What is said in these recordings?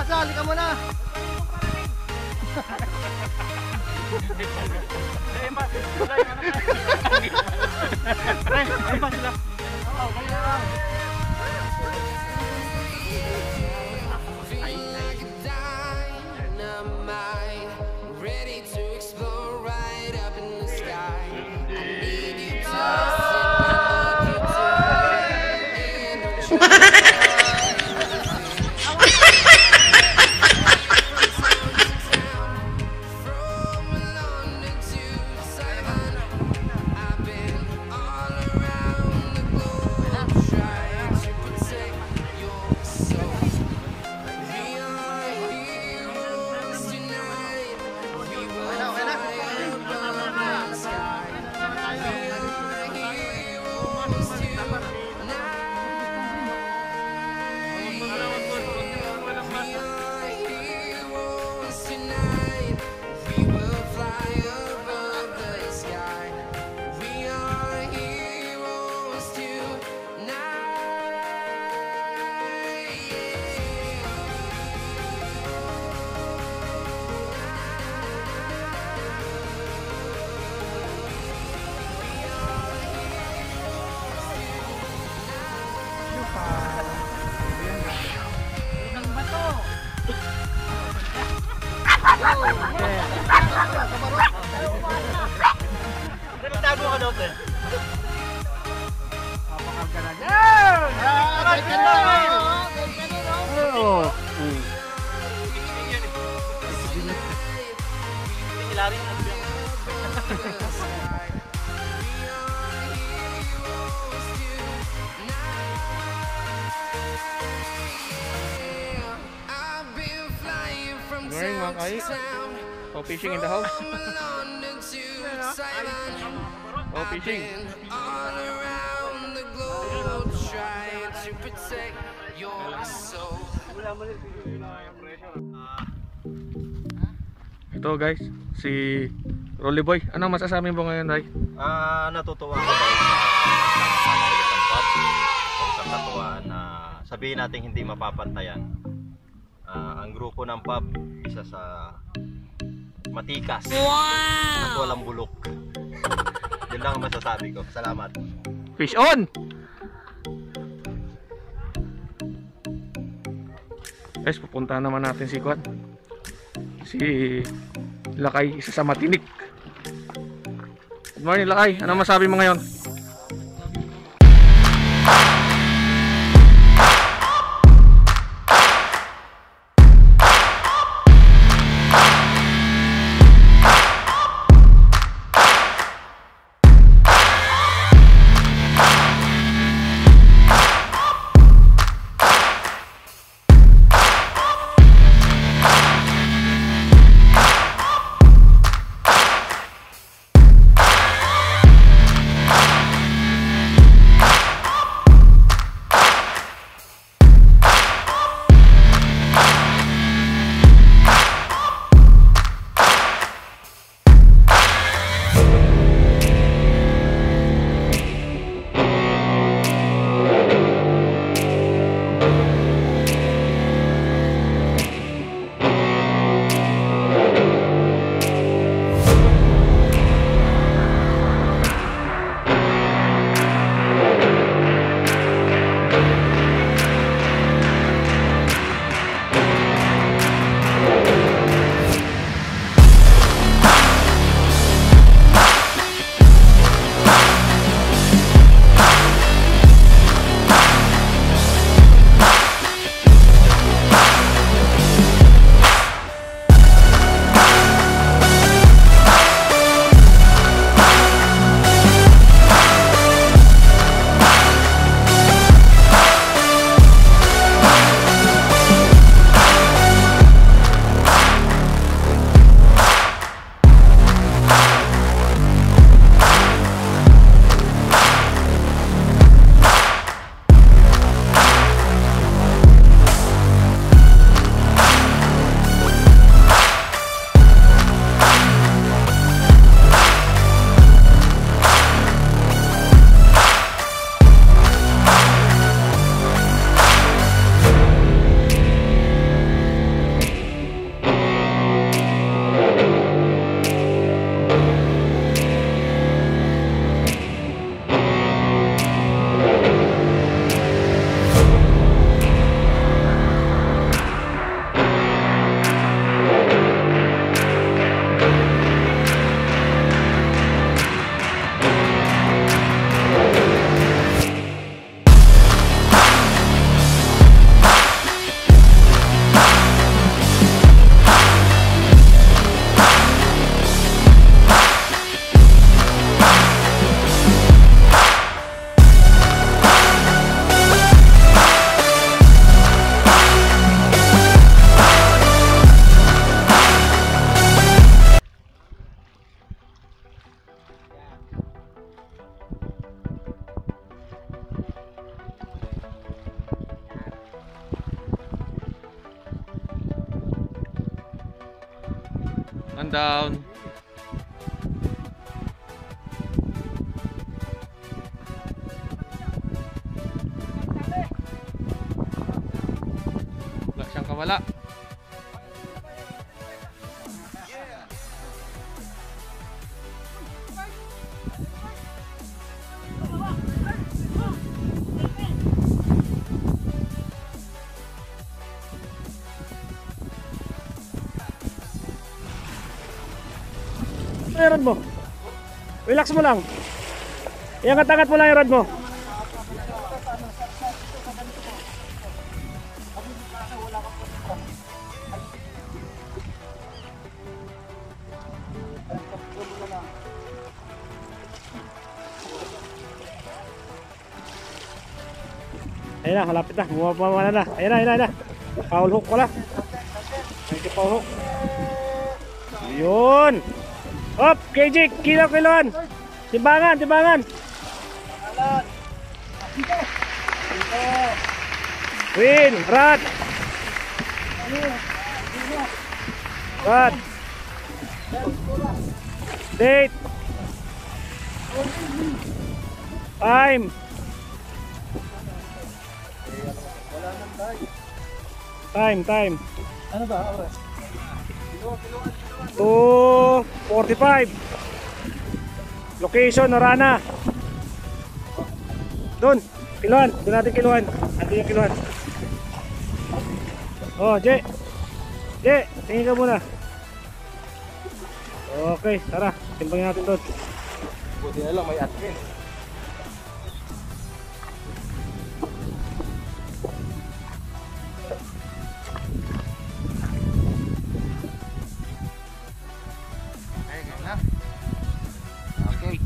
Sali ka muna. Tago ka daw, pre. Good morning, mga kai. Oh, fishing in the house. Oh, fishing. Ito guys, si Rolly Boy. Anong masasabi mo ngayon, Day? Natutuwa ko dahil sa pub. Kung sa katuwaan na sabihin natin hindi mapapantayan. Ang grupo ng pub, isa sa matikas. At walang bulok. Yun lang ang masasabi ko. Salamat. Fish on! Guys, pupunta naman natin si Kwan. Si Lakay, isa sa matinik. Good morning, Lakay. Ano masabi mo ngayon? One down. Wala siyang kawala. Yung rod mo. Relax mo lang. Iangat-angat mo lang yung rod mo. Ayun na, malapit na. Bumababa na. Ayun na, ayun na, ayun na. Foul hook pala. Ayun, foul hook. Yun. Hop, KJ, kilo-kiloan. Timbangan, timbangan. Win, rat. Rat. Date. Time. Time. Ano ba? Oras? 2:45. Location Norana. Doon, kiluan. Doon natin kiluan. Ando yung kiluan. Oh, Jay. Jay, tingin ka muna. Okay, tara. Timbangin natin doon. Buti na lang may admin. Okay.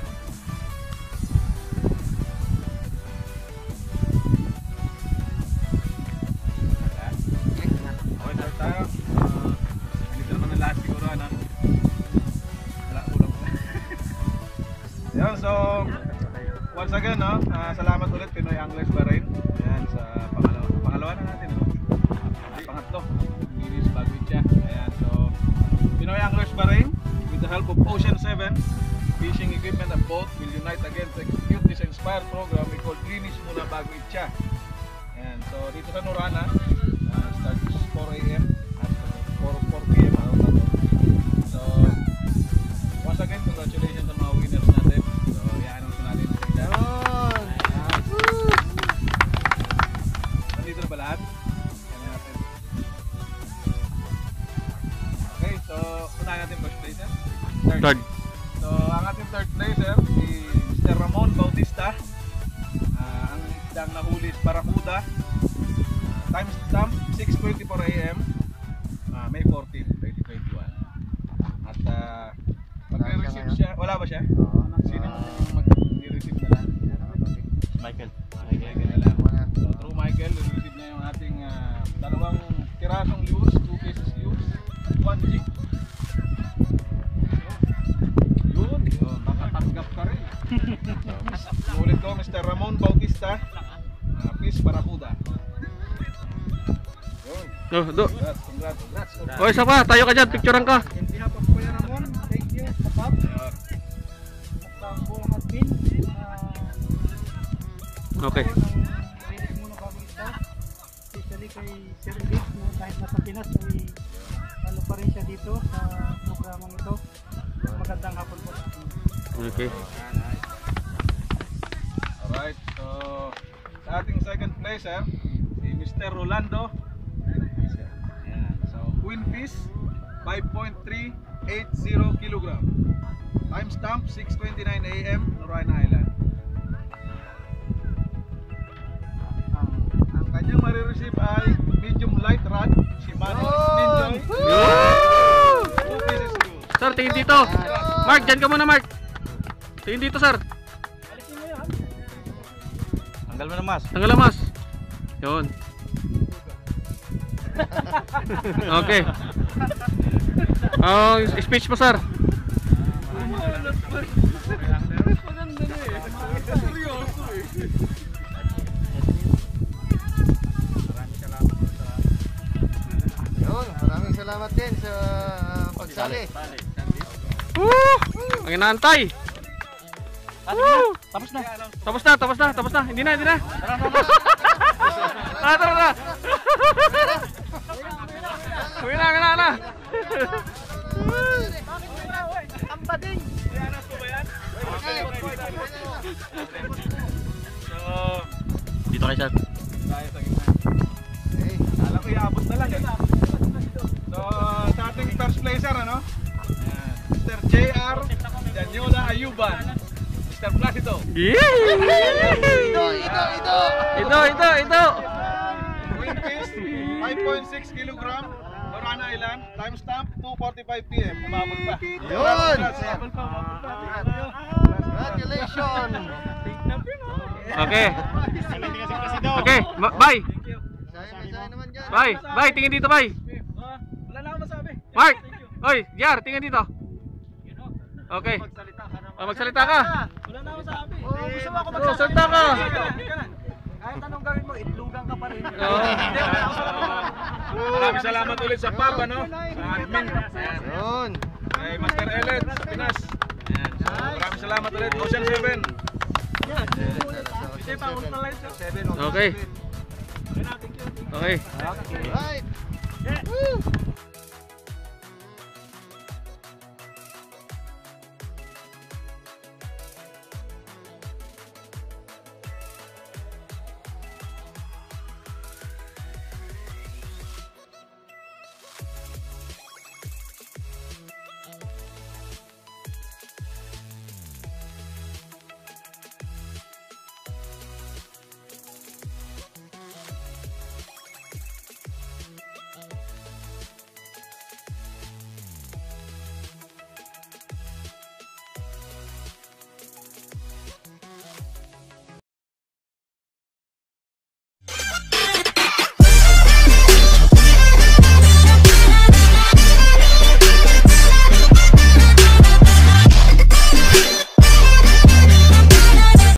Okay, start tayo. Dito naman ang last siguro, ano? Wala, kulang. Yan, so once again, no? Salamat ulit Pinoy Anglers pa rin. Ayan, sa pangalawa na natin, no? Pangatlo, Linis Bagwitya. Ayan, so Pinoy Anglers pa rin, with the help of Ocean 7 Fishing Equipment and Boat will unite again to execute this inspired program we call Linis Muna Bago Itcha. Ayan, so dito sa Norana, starts 4 AM at 4 PM around that. So once again, congratulations sa mga winners natin. So i-announce natin sila. Nandito na ba lahat? Yan na natin. Okay, so unahin natin first placer. Third. So ang ating third placer si Mr. Ramon Bautista. Ang isdang nahuli is Barracuda. Time stamp 6:24 AM, May 14, 2021. At magre-receive siya. Wala ba siya? Sino mag-receive na lang? Michael. Michael na lang. So through Michael, receive niya yung ating dalawang pirasong lures, 2 pieces lures, 1 jig. Yun, nakatanggap ka rin. Ulit ko, Mr. Ramon Bautista, Fish Barracuda. Yun. Congrats. O, isa pa, tayo ka dyan, picturean ka. In behalf of Kuya Ramon, thank you sa PAP. At ang buong admin. Okay. Linis muna bago ito. Especially kay Sir Vic, no, kahit nasa Pinas ay ano pa rin siya dito sa programang ito. Magandang hapon po. Okay. Alright, so sa ating second placer, si Mr. Rolando. Ayan, so Queen Fish, 5.380 kg. Timestamp 6:29 AM, Norana Island. Ang kanyang marireceive ay medium light rod, Shimano Ninja. 2 pieces loose. Sir, tingin dito. Mark, dyan ka muna, Mark. Tingin dito, sir. Tanggal mo na mas. Tanggal ang mas. Yun. Okay. Oh, speech mo, sir. Yun, maraming salamat din sa Magsali. Ang inaantay. Tapos na. Tapos na. Hindi na. Tara. Uwi na. Ang bading. Dito kayo, sir. Alam ko iabot na lang eh. So, sa ating first placer, ano? Mr. JR Danyola Ayuban. Mr. Placido. Ito. Wing fish, 5.6 kilogram. Orana Island. Timestamp, 2:45 PM. Umabot pa. Yun! Congratulations! Okay. Bye. Saya naman dyan. Bye, tingin dito, bye. Wala na ako masabi. Mark. Oy, Jar, tingin dito. Okay. Magsalita ka. Wala na ako masabi. Gusto mo ako Magsalita ka. Kahit anong gawin mo, itlugan ka pa rin. Maraming salamat ulit sa pub, ano? Sa admin. Yun. Kay Master Elet sa Pinas. So, maraming salamat ulit. Ocean 7. Okay. Okay. Right.